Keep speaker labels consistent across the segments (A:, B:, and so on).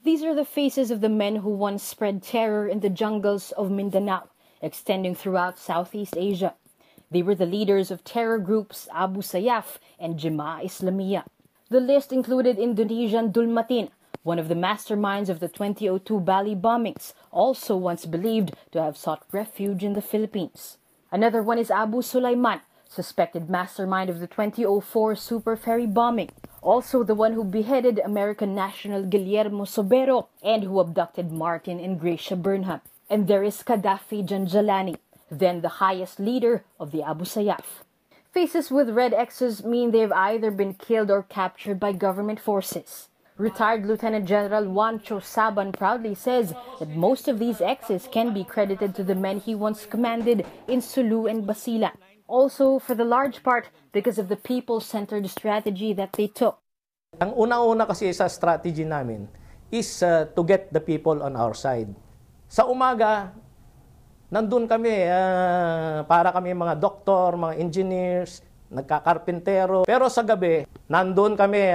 A: These are the faces of the men who once spread terror in the jungles of Mindanao, extending throughout Southeast Asia. They were the leaders of terror groups Abu Sayyaf and Jemaah Islamiyah. The list included Indonesian Dulmatin, one of the masterminds of the 2002 Bali bombings, also once believed to have sought refuge in the Philippines. Another one is Abu Sulaiman, suspected mastermind of the 2004 Super Ferry bombing, also the one who beheaded American national Guillermo Sobero and who abducted Martin and Gracia Burnham. And there is Gaddafi Janjalani, then the highest leader of the Abu Sayyaf. Faces with red X's mean they've either been killed or captured by government forces. Retired Lieutenant General Juancho Saban proudly says that most of these X's can be credited to the men he once commanded in Sulu and Basilan. Also, for the large part, because of the people-centered strategy that they took.
B: Ang una-una kasi sa strategy namin is to get the people on our side. Sa umaga, nandun kami, para kami mga doktor, mga engineers, nagkakarpentero. Pero sa gabi, nandun kami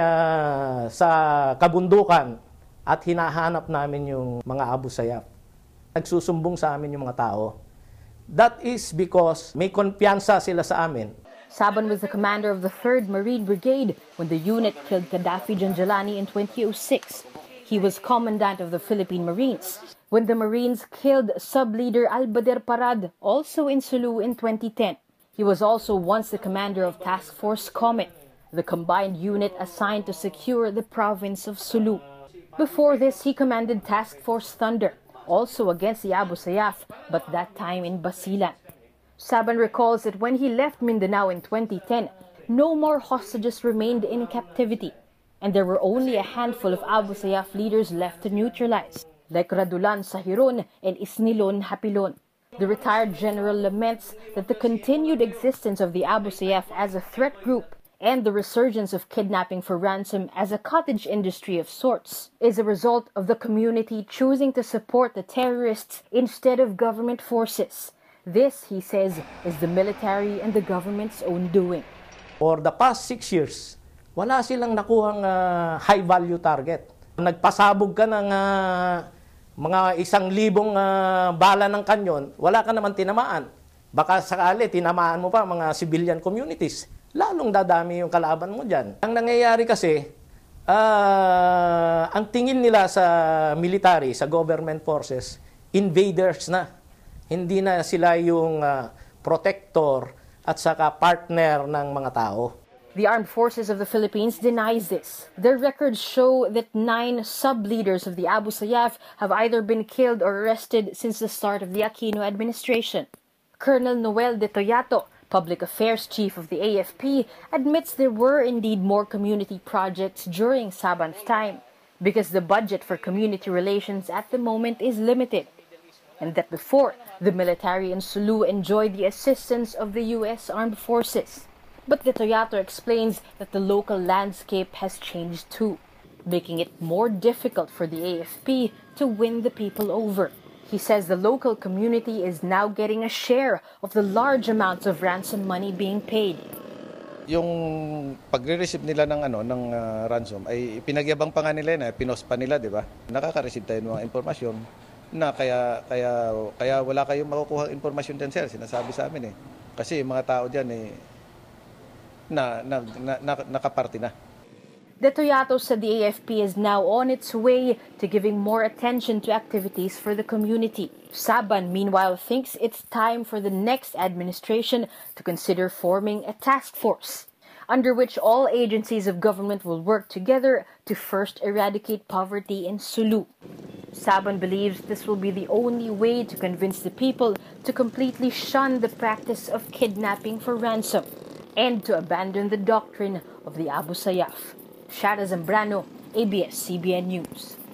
B: sa kabundukan at hinahanap namin yung mga Abu Sayyaf. Nagsusumbong sa amin yung mga tao. That is because may kumpiyansa sila sa amin.
A: Saban was the commander of the 3rd Marine Brigade when the unit killed Gaddafi Janjalani in 2006. He was commandant of the Philippine Marines when the Marines killed sub-leader Albader Parad, also in Sulu in 2010. He was also once the commander of Task Force Comet, the combined unit assigned to secure the province of Sulu. Before this, he commanded Task Force Thunder, also against the Abu Sayyaf, but that time in Basilan. Saban recalls that when he left Mindanao in 2010, no more hostages remained in captivity, and there were only a handful of Abu Sayyaf leaders left to neutralize, like Radulan Sahiron and Isnilon Hapilon. The retired general laments that the continued existence of the Abu Sayyaf as a threat group and the resurgence of kidnapping for ransom as a cottage industry of sorts is a result of the community choosing to support the terrorists instead of government forces. This, he says, is the military and the government's own doing.
B: For the past 6 years, wala silang nakuhang high-value target. Nagpasabog ka ng mga 1,000 bala ng kanyon, wala ka naman tinamaan. Baka sakali, tinamaan mo pa mga civilian communities. Lalong dadami yung kalaban mo dyan. Ang nangyayari kasi, ang tingin nila sa military, sa government forces, invaders na. Hindi na sila yung protector at saka partner ng mga tao.
A: The Armed Forces of the Philippines denies this. Their records show that 9 sub-leaders of the Abu Sayyaf have either been killed or arrested since the start of the Aquino administration. Colonel Noel De Toyato, Public Affairs Chief of the AFP, admits there were indeed more community projects during Saban's time because the budget for community relations at the moment is limited, and that before, the military in Sulu enjoyed the assistance of the U.S. Armed Forces. But De Toyato explains that the local landscape has changed too, making it more difficult for the AFP to win the people over. He says the local community is now getting a share of the large amounts of ransom money being paid.
C: Yung pagre-receive nila ng ransom ay pinagyabang pa nga nila na pinost pa nila, di ba? Nakaka-receive tayo ng mga impormasyon na kaya wala kayong makukuha impormasyon diyan, sir. Sinasabi sa amin Kasi yung mga tao diyan nakaparty na.
A: De Toyato said the AFP is now on its way to giving more attention to activities for the community. Saban, meanwhile, thinks it's time for the next administration to consider forming a task force, under which all agencies of government will work together to first eradicate poverty in Sulu. Saban believes this will be the only way to convince the people to completely shun the practice of kidnapping for ransom and to abandon the doctrine of the Abu Sayyaf. Shara Zambrano, ABS-CBN News.